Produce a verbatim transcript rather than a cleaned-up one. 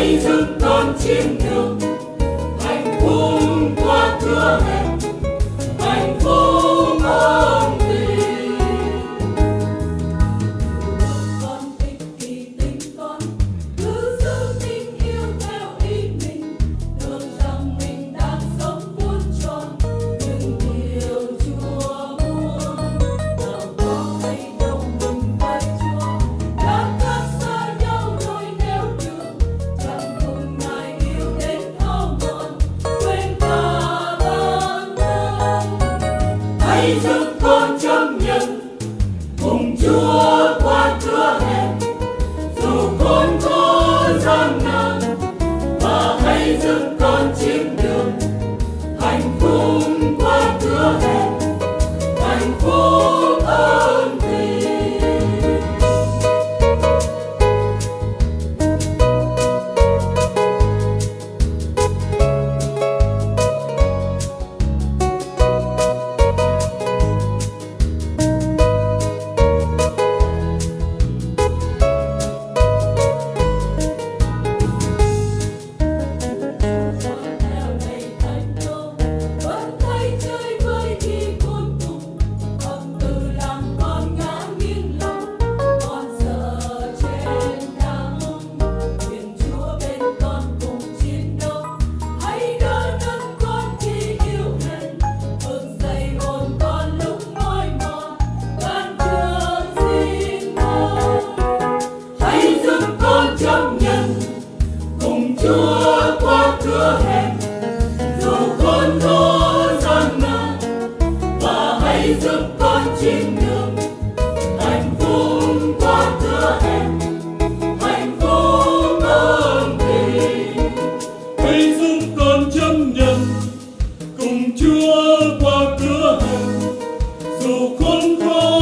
hãy dừng con trên đường, hạnh phúc qua cửa hẹp, hạnh phúc ôm tình. Con ích kỷ tình con, cứ giữ tình yêu theo ý mình, tưởng rằng mình đang sống muôn tròn những điều Chúa muốn. Nào có hay đâu mình phải Chúa đã khác xa nhau rồi, nếu đường chẳng cùng Ngài yêu đến thao mòn, quên cả bản thân. Hãy giúp con chấp nhận cùng Chúa qua cửa hẹp, dù khốn khó gian nan, và hãy giúp con trên đường hạnh phúc qua cửa hẹp, hạnh phúc ơn tình. Theo đầy thành đô, vẫn thấy chơi vơi khi cuối cùng, âm từ làm con ngã nghiêng lòng, con sợ trên đắng. Nguyện Chúa bên con cùng chiến đấu, hãy đỡ đẫn con khi yêu hèn, vực dậy hồn con lúc mỏi mòn, can trường xin mong. Hãy giúp con chấp nhận cùng Chúa qua cửa hẹp, dù khốn khó gian nan, và hãy giúp con trên đường hạnh phúc qua cửa hẹp, hạnh phúc ơn tình. Hãy giúp con chấp nhận cùng Chúa qua cửa hẹp, dù khốn khó